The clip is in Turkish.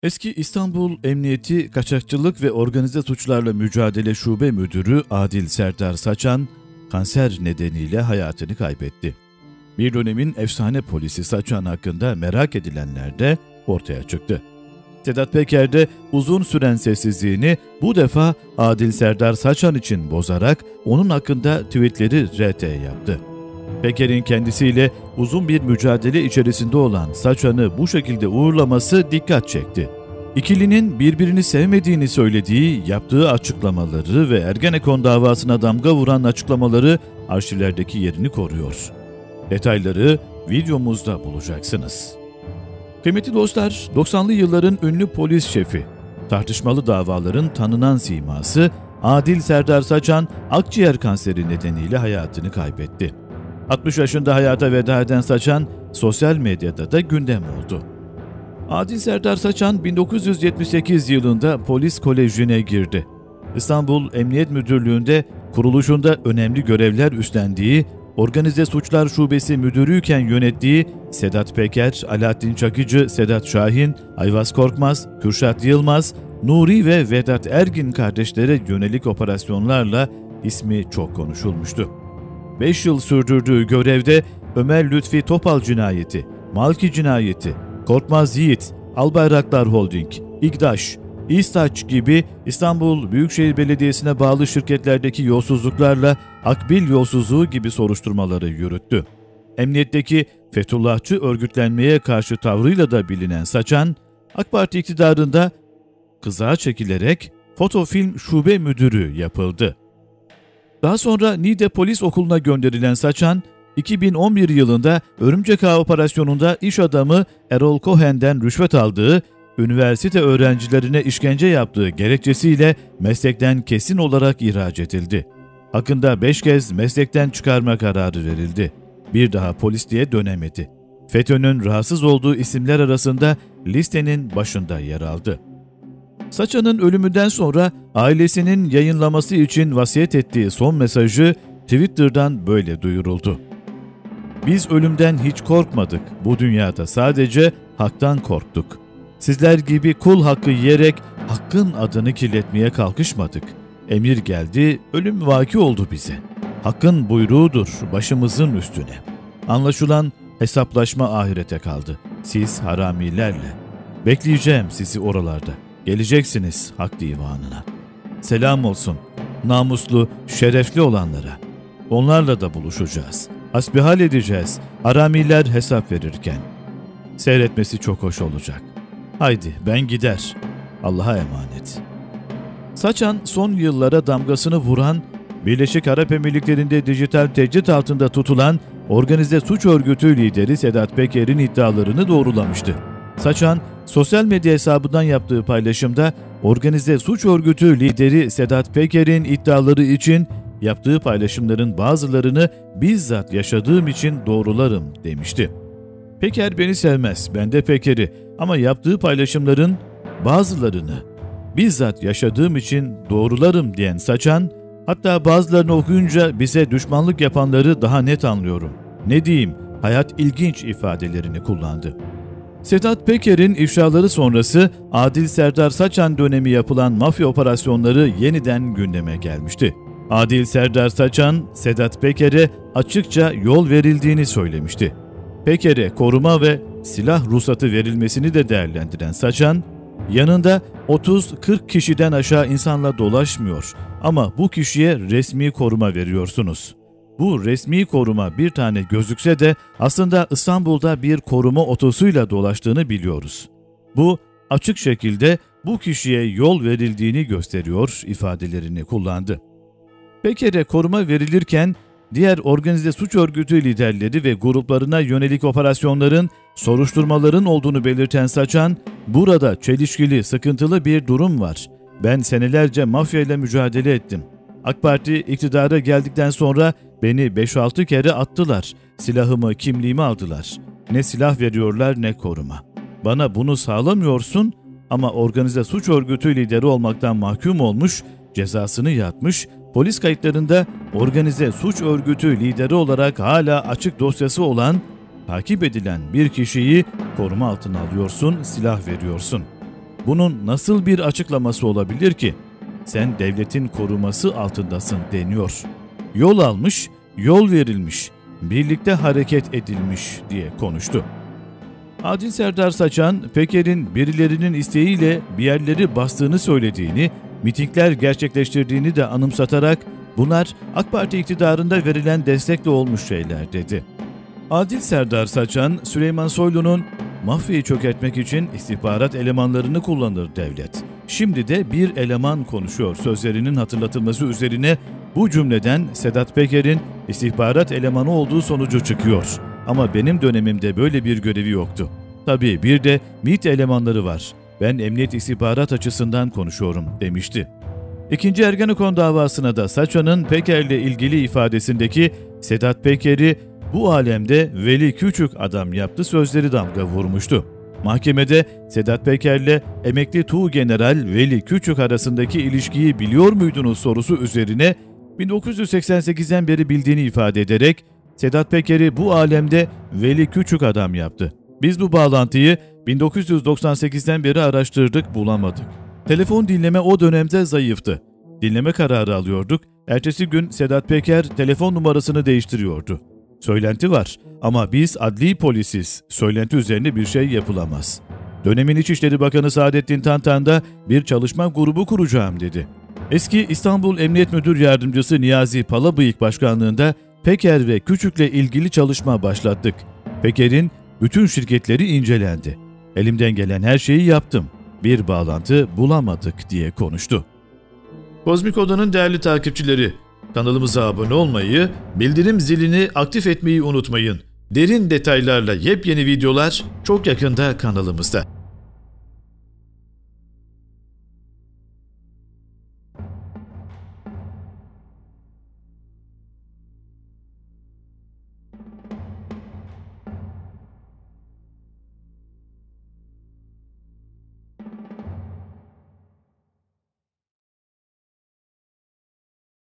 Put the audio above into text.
Eski İstanbul Emniyeti Kaçakçılık ve Organize Suçlarla Mücadele Şube Müdürü Adil Serdar Saçan, kanser nedeniyle hayatını kaybetti. Bir dönemin efsane polisi Saçan hakkında merak edilenler de ortaya çıktı. Sedat Peker de uzun süren sessizliğini bu defa Adil Serdar Saçan için bozarak onun hakkında tweetleri RT yaptı. Peker'in kendisiyle uzun bir mücadele içerisinde olan Saçan'ı bu şekilde uğurlaması dikkat çekti. İkilinin birbirini sevmediğini söylediği, yaptığı açıklamaları ve Ergenekon davasına damga vuran açıklamaları arşivlerdeki yerini koruyor. Detayları videomuzda bulacaksınız. Kıymetli dostlar, 90'lı yılların ünlü polis şefi, tartışmalı davaların tanınan siması Adil Serdar Saçan, akciğer kanseri nedeniyle hayatını kaybetti. 60 yaşında hayata veda eden Saçan, sosyal medyada da gündem oldu. Adil Serdar Saçan, 1978 yılında polis kolejine girdi. İstanbul Emniyet Müdürlüğü'nde kuruluşunda önemli görevler üstlendiği, Organize Suçlar Şubesi Müdürüyken yönettiği Sedat Peker, Alaaddin Çakıcı, Sedat Şahin, Ayvaz Korkmaz, Kürşat Yılmaz, Nuri ve Vedat Ergin kardeşlere yönelik operasyonlarla ismi çok konuşulmuştu. 5 yıl sürdürdüğü görevde Ömer Lütfi Topal cinayeti, Malki cinayeti, Korkmaz Yiğit, Albayraktar Holding, İGDAŞ, İSTAÇ gibi İstanbul Büyükşehir Belediyesi'ne bağlı şirketlerdeki yolsuzluklarla Akbil yolsuzluğu gibi soruşturmaları yürüttü. Emniyetteki Fethullahçı örgütlenmeye karşı tavrıyla da bilinen Saçan, AK Parti iktidarında kızağa çekilerek Fotofilm Şube Müdürü yapıldı. Daha sonra Niğde Polis Okulu'na gönderilen Saçan, 2011 yılında Örümcek Ağı operasyonunda iş adamı Erol Cohen'den rüşvet aldığı, üniversite öğrencilerine işkence yaptığı gerekçesiyle meslekten kesin olarak ihraç edildi. Hakkında 5 kez meslekten çıkarma kararı verildi. Bir daha polisliğe dönemedi. FETÖ'nün rahatsız olduğu isimler arasında listenin başında yer aldı. Saçan'ın ölümünden sonra ailesinin yayınlaması için vasiyet ettiği son mesajı Twitter'dan böyle duyuruldu. Biz ölümden hiç korkmadık. Bu dünyada sadece haktan korktuk. Sizler gibi kul hakkı yiyerek hakkın adını kirletmeye kalkışmadık. Emir geldi, ölüm vaki oldu bize. Hakkın buyruğudur başımızın üstüne. Anlaşılan hesaplaşma ahirete kaldı. Siz haramilerle. Bekleyeceğim sizi oralarda. Geleceksiniz hak divanına. Selam olsun namuslu, şerefli olanlara. Onlarla da buluşacağız. Hasbihal edeceğiz haramiler hesap verirken. Seyretmesi çok hoş olacak. Haydi ben gider. Allah'a emanet. Saçan son yıllara damgasını vuran, Birleşik Arap Emirlikleri'nde dijital tecrit altında tutulan organize suç örgütü lideri Sedat Peker'in iddialarını doğrulamıştı. Saçan, sosyal medya hesabından yaptığı paylaşımda organize suç örgütü lideri Sedat Peker'in iddiaları için yaptığı paylaşımların bazılarını bizzat yaşadığım için doğrularım demişti. Peker beni sevmez, ben de Peker'i ama yaptığı paylaşımların bazılarını bizzat yaşadığım için doğrularım diyen Saçan, hatta bazılarını okuyunca bize düşmanlık yapanları daha net anlıyorum. Ne diyeyim, hayat ilginç ifadelerini kullandı. Sedat Peker'in ifşaları sonrası Adil Serdar Saçan dönemi yapılan mafya operasyonları yeniden gündeme gelmişti. Adil Serdar Saçan, Sedat Peker'e açıkça yol verildiğini söylemişti. Peker'e koruma ve silah ruhsatı verilmesini de değerlendiren Saçan, yanında 30-40 kişiden aşağı insanla dolaşmıyor ama bu kişiye resmi koruma veriyorsunuz. Bu resmi koruma bir tane gözükse de aslında İstanbul'da bir koruma otosuyla dolaştığını biliyoruz. Bu açık şekilde bu kişiye yol verildiğini gösteriyor ifadelerini kullandı. Peker'e koruma verilirken diğer organize suç örgütü liderleri ve gruplarına yönelik operasyonların, soruşturmaların olduğunu belirten Saçan, burada çelişkili, sıkıntılı bir durum var. Ben senelerce mafyayla mücadele ettim. AK Parti iktidara geldikten sonra beni 5-6 kere attılar. Silahımı, kimliğimi aldılar. Ne silah veriyorlar ne koruma. Bana bunu sağlamıyorsun ama organize suç örgütü lideri olmaktan mahkum olmuş, cezasını yatmış, polis kayıtlarında organize suç örgütü lideri olarak hala açık dosyası olan, takip edilen bir kişiyi koruma altına alıyorsun, silah veriyorsun. Bunun nasıl bir açıklaması olabilir ki? Sen devletin koruması altındasın deniyor. Yol almış, yol verilmiş, birlikte hareket edilmiş diye konuştu. Adil Serdar Saçan, Peker'in birilerinin isteğiyle bir yerleri bastığını söylediğini, mitingler gerçekleştirdiğini de anımsatarak bunlar AK Parti iktidarında verilen destekle olmuş şeyler dedi. Adil Serdar Saçan, Süleyman Soylu'nun mafyayı çökertmek için istihbarat elemanlarını kullanır devlet. Şimdi de bir eleman konuşuyor sözlerinin hatırlatılması üzerine bu cümleden Sedat Peker'in istihbarat elemanı olduğu sonucu çıkıyor. Ama benim dönemimde böyle bir görevi yoktu. Tabii bir de MİT elemanları var. Ben emniyet istihbarat açısından konuşuyorum demişti. İkinci Ergenekon davasına da Saçan'ın Peker'le ilgili ifadesindeki Sedat Peker'i bu alemde Veli Küçük adam yaptı sözleri damga vurmuştu. Mahkemede Sedat Peker'le emekli Tuğgeneral Veli Küçük arasındaki ilişkiyi biliyor muydunuz sorusu üzerine 1988'den beri bildiğini ifade ederek Sedat Peker'i bu alemde Veli Küçük adam yaptı. Biz bu bağlantıyı 1998'den beri araştırdık, bulamadık. Telefon dinleme o dönemde zayıftı. Dinleme kararı alıyorduk. Ertesi gün Sedat Peker telefon numarasını değiştiriyordu. Söylenti var ama biz adli polisiz. Söylenti üzerine bir şey yapılamaz. Dönemin İçişleri Bakanı Saadettin Tantan da bir çalışma grubu kuracağım dedi. Eski İstanbul Emniyet Müdür Yardımcısı Niyazi Palabıyık başkanlığında Peker ve Küçük'le ilgili çalışma başlattık. Peker'in bütün şirketleri incelendi. Elimden gelen her şeyi yaptım. Bir bağlantı bulamadık diye konuştu. Kozmik Oda'nın değerli takipçileri, kanalımıza abone olmayı, bildirim zilini aktif etmeyi unutmayın. Derin detaylarla yepyeni videolar çok yakında kanalımızda.